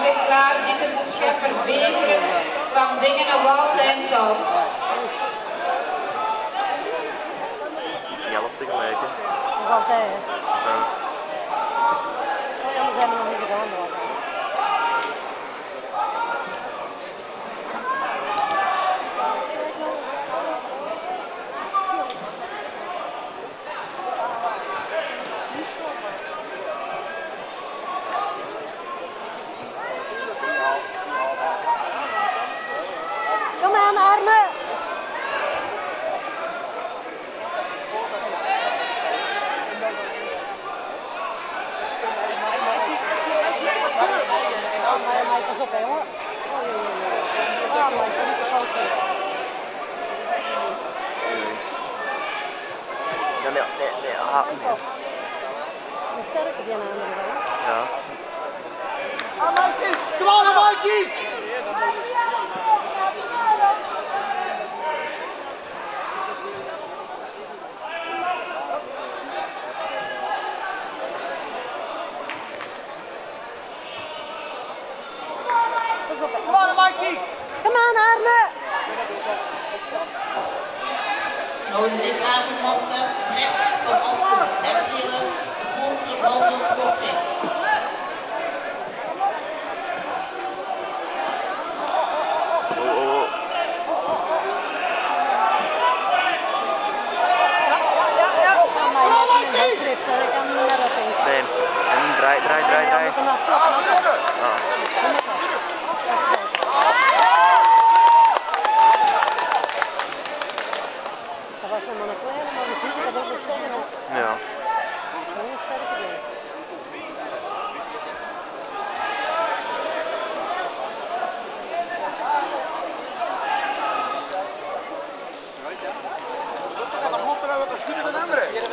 zich klaar, Dieter de Schepper, Beveren, Van Dingen en Waaltijn Tout. Niet alles tegelijk, hè? Dat is altijd, hè? Ja. Oh ja, we zijn er nog niet gedaan, hoor. Kom aan, armen! Maar pas op, hè, hoor. Ah, maar ik kan niet te fout zijn. Ja, nee, ah, nee. Een sterke die aan de andere kant. Ja. Ah, Mikey! Kom aan, Mikey! Kom aan, Mikey! Kom aan, armen! Houden zich aan voor man 6, recht van Assen, Herzelen, Voortje, Wandel, Kortrijk. Nee, en draai. Dat was nog maar een kleine, maar we zien dat ook nog zo. Ja. Heel sterk gedaan. Dan moet er wat een studie van anderen.